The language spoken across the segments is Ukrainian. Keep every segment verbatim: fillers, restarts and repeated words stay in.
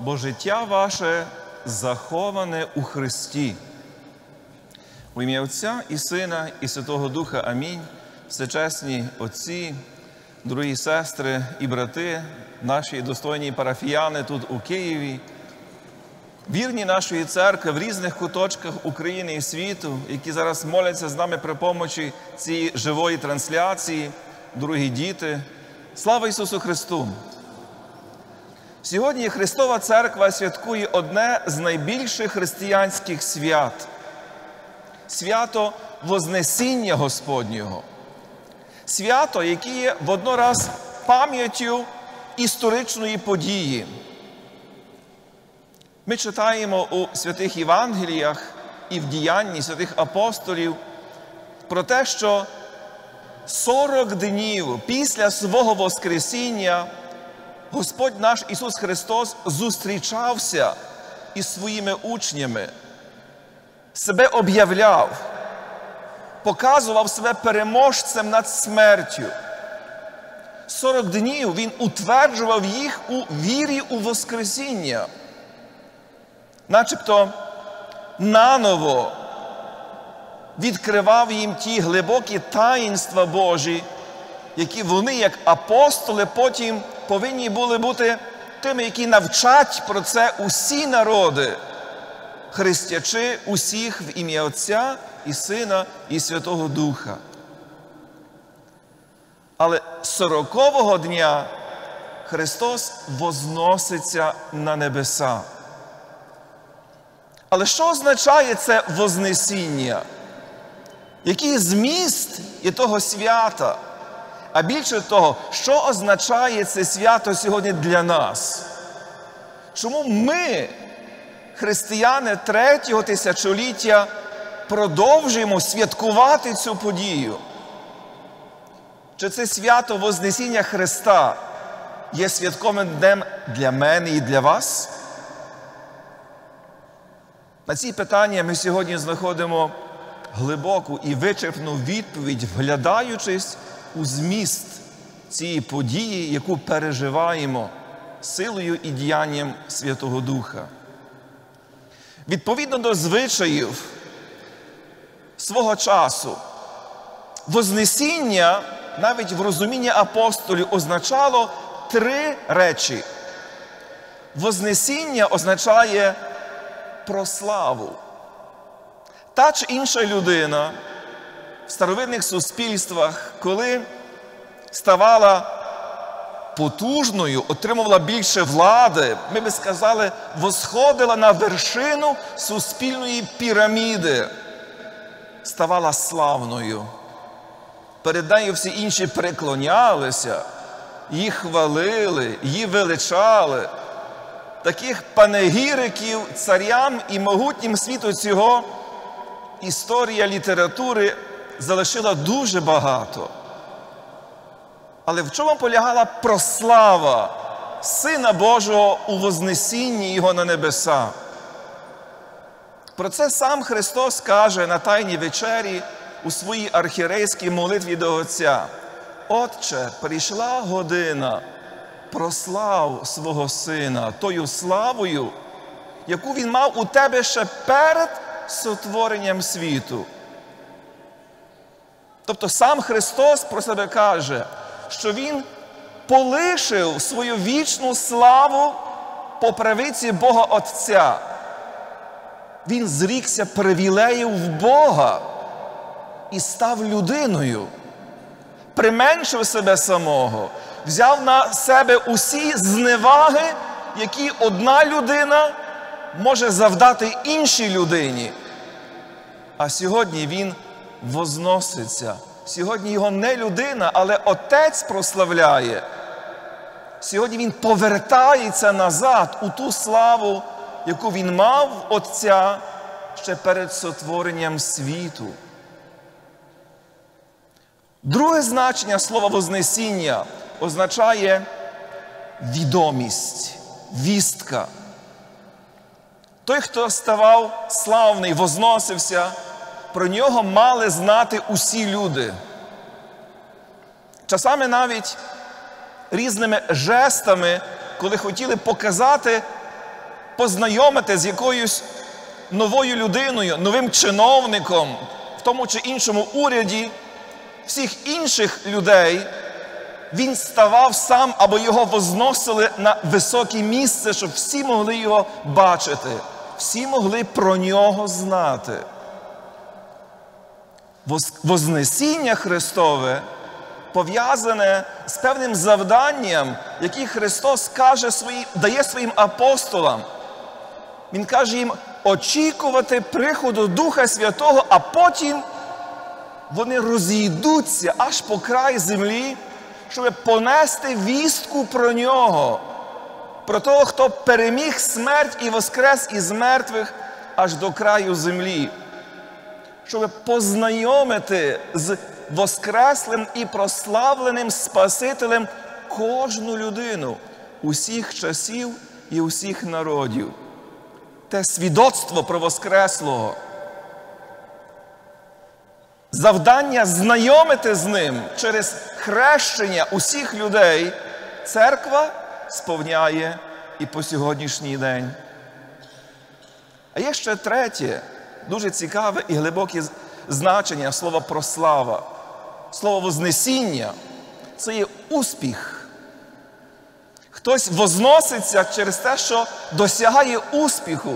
бо життя ваше заховане у Христі. У ім'я Отця і Сина, і Святого Духа. Амінь. Всечесні отці, дорогі сестри і брати, наші достойні парафіяни тут у Києві, вірні нашої церкви в різних куточках України і світу, які зараз моляться з нами при помочі цієї живої трансляції, дорогі діти. Слава Ісусу Христу! Сьогодні Христова Церква святкує одне з найбільших християнських свят – свято Вознесіння Господнього. Свято, яке є воднораз пам'яттю історичної події. Ми читаємо у святих Євангеліях і в діянні святих апостолів про те, що сорок днів після свого Воскресіння Господь наш Ісус Христос зустрічався із своїми учнями, себе об'являв, показував себе переможцем над смертю. сорок днів Він утверджував їх у вірі у Воскресіння, начебто наново відкривав їм ті глибокі таїнства Божі, які вони, як апостоли, потім повинні були бути тими, які навчать про це усі народи, хрестячи усіх в ім'я Отця і Сина і Святого Духа. Але сорокового дня Христос возноситься на небеса. Але що означає це Вознесіння? Який зміст є того свята? А більше того, що означає це свято сьогодні для нас? Чому ми, християни третього тисячоліття, продовжуємо святкувати цю подію? Чи це свято Вознесіння Христа є святковим днем для мене і для вас? На ці питання ми сьогодні знаходимо глибоку і вичерпну відповідь, вглядаючись у зміст цієї події, яку переживаємо силою і діянням Святого Духа. Відповідно до звичаїв свого часу, Вознесіння, навіть в розумінні апостолів, означало три речі. Вознесіння означає прославу. Та чи інша людина в старовинних суспільствах, коли ставала потужною, отримувала більше влади, ми би сказали, восходила на вершину суспільної піраміди, ставала славною. Перед нею всі інші преклонялися, її хвалили, її величали. Таких панегіриків царям і могутнім світу цього історія літератури залишила дуже багато. Але в чому полягала прослава Сина Божого у Вознесінні Його на небеса? Про це сам Христос каже на Тайній вечері у своїй архієрейській молитві до Отця. «Отче, прийшла година, прослав свого Сина тою славою, яку Він мав у тебе ще перед сотворенням світу». Тобто сам Христос про себе каже, що Він полишив свою вічну славу по правиці Бога Отця. Він зрікся привілеїв в Бога і став людиною, применшив себе самого, взяв на себе усі зневаги, які одна людина може завдати іншій людині. А сьогодні Він возноситься. Сьогодні Його не людина, але Отець прославляє. Сьогодні Він повертається назад у ту славу, яку Він мав в Отця ще перед сотворенням світу. Друге значення слова «вознесіння» означає відомість, вістка. Той, хто ставав славний, возносився, про нього мали знати усі люди. Часами навіть різними жестами, коли хотіли показати познайомити з якоюсь новою людиною, новим чиновником, в тому чи іншому уряді, всіх інших людей, він ставав сам або його возносили на високе місце, щоб всі могли його бачити, всі могли про нього знати. Вознесіння Христове пов'язане з певним завданням, яке Христос каже свої, дає своїм апостолам. Він каже їм очікувати приходу Духа Святого, а потім вони розійдуться аж по край землі, щоб понести вістку про Нього, про того, хто переміг смерть і воскрес із мертвих аж до краю землі, щоб познайомити з воскреслим і прославленим Спасителем кожну людину усіх часів і усіх народів. Те свідоцтво про Воскреслого, завдання знайомити з Ним через хрещення усіх людей церква сповняє і по сьогоднішній день. А є ще третє, дуже цікаве і глибоке значення слова «прослава». Слово «вознесіння» – це є успіх. Хтось возноситься через те, що досягає успіху.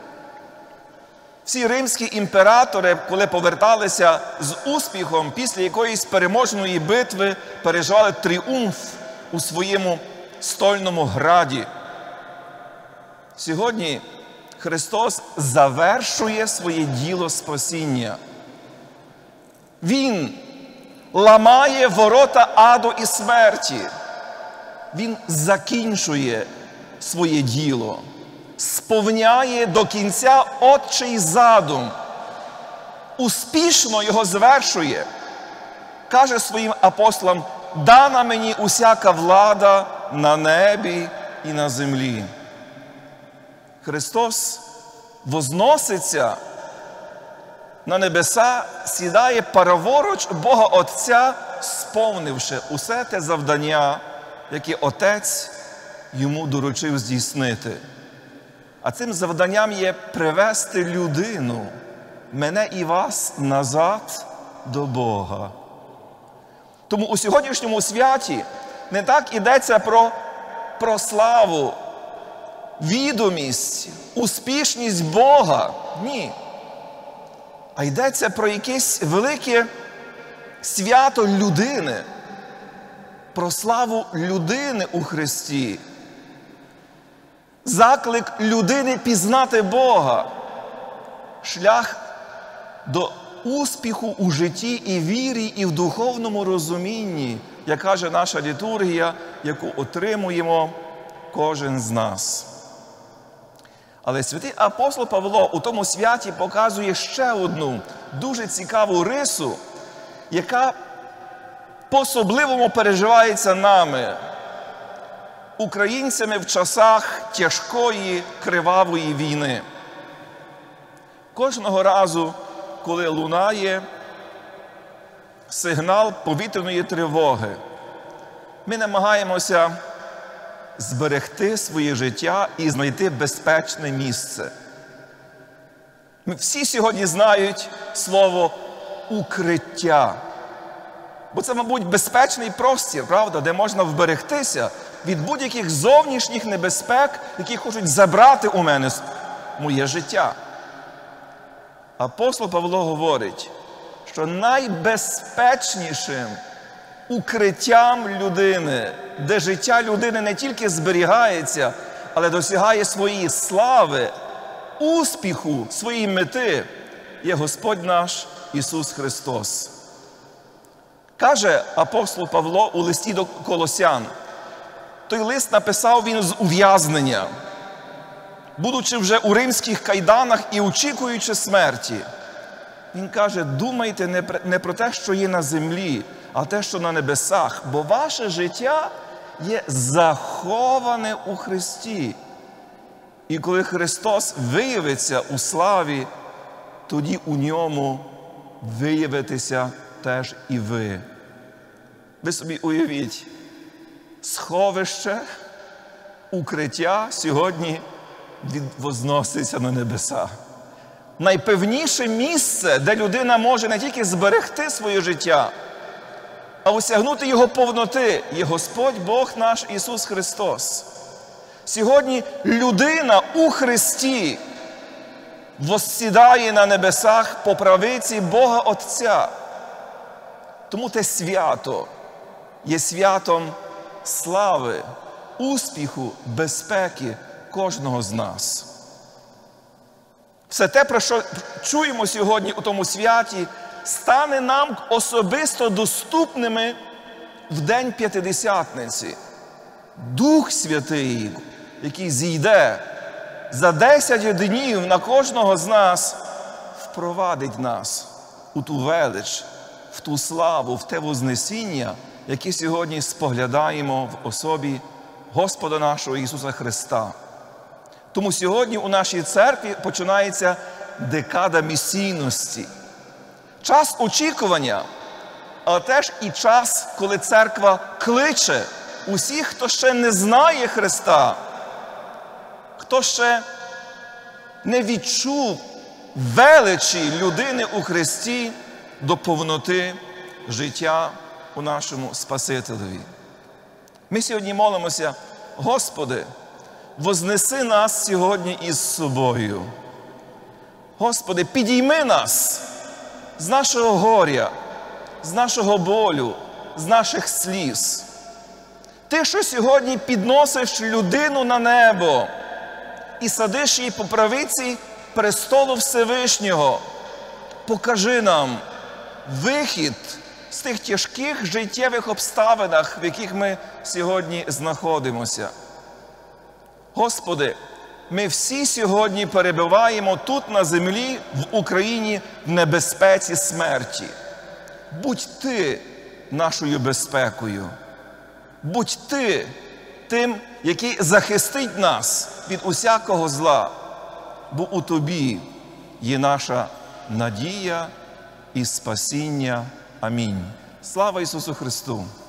Всі римські імператори, коли поверталися з успіхом після якоїсь переможної битви, переживали тріумф у своєму стольному граді. Сьогодні Христос завершує своє діло спасіння. Він ламає ворота аду і смерті. Він закінчує своє діло, сповняє до кінця Отчий задум, успішно його завершує. Каже своїм апостолам: «Дана мені усяка влада на небі і на землі». Христос возноситься на небеса, сідає праворуч Бога Отця, сповнивши усе те завдання, яке Отець йому доручив здійснити. А цим завданням є привести людину, мене і вас, назад до Бога. Тому у сьогоднішньому святі не так йдеться про, про славу, відомість, успішність Бога. Ні. А йдеться про якесь велике свято людини, про славу людини у Христі. Заклик людини пізнати Бога. Шлях до успіху у житті і вірі, і в духовному розумінні, як каже наша літургія, яку отримуємо кожен з нас. Але святий апостол Павло у тому святі показує ще одну дуже цікаву рису, яка по-особливому переживається нами, українцями в часах тяжкої, кривавої війни. Кожного разу, коли лунає сигнал повітряної тривоги, ми намагаємося зберегти своє життя і знайти безпечне місце. Ми всі сьогодні знають слово «укриття». Бо це, мабуть, безпечний простір, правда, де можна вберегтися від будь-яких зовнішніх небезпек, які хочуть забрати у мене моє життя. Апостол Павло говорить, що найбезпечнішим укриттям людини, де життя людини не тільки зберігається, але досягає своєї слави, успіху, своєї мети, є Господь наш Ісус Христос. Каже апостол Павло у листі до Колосян, той лист написав він з ув'язнення, будучи вже у римських кайданах і очікуючи смерті. Він каже: думайте не про те, що є на землі, а те, що на небесах, бо ваше життя є заховане у Христі. І коли Христос виявиться у славі, тоді у ньому виявитеся теж і ви. Ви собі уявіть, сховище, укриття сьогодні Він возноситься на небеса. Найпевніше місце, де людина може не тільки зберегти своє життя, а осягнути його повноти, є Господь Бог наш Ісус Христос. Сьогодні людина у Христі воссідає на небесах по правиці Бога Отця. Тому те свято є святом слави, успіху, безпеки кожного з нас. Все те, про що чуємо сьогодні у тому святі, стане нам особисто доступними в День П'ятидесятниці. Дух Святий, який зійде за десять днів на кожного з нас, впровадить нас у ту велич, в ту славу, в те вознесіння, яке сьогодні споглядаємо в особі Господа нашого Ісуса Христа. Тому сьогодні у нашій церкві починається декада місійності. Час очікування, але теж і час, коли церква кличе усіх, хто ще не знає Христа, хто ще не відчув величі людини у Христі до повноти життя у нашому Спасителеві. Ми сьогодні молимося: Господи, вознеси нас сьогодні із собою. Господи, підійми нас з нашого горя, з нашого болю, з наших сліз. Ти, що сьогодні підносиш людину на небо і садиш її по правиці престолу Всевишнього, покажи нам вихід з тих тяжких життєвих обставинах, в яких ми сьогодні знаходимося. Господи, ми всі сьогодні перебуваємо тут на землі, в Україні, в небезпеці смерті. Будь Ти нашою безпекою. Будь Ти тим, який захистить нас від усякого зла, бо у Тобі є наша надія і спасіння. Амінь. Слава Ісусу Христу!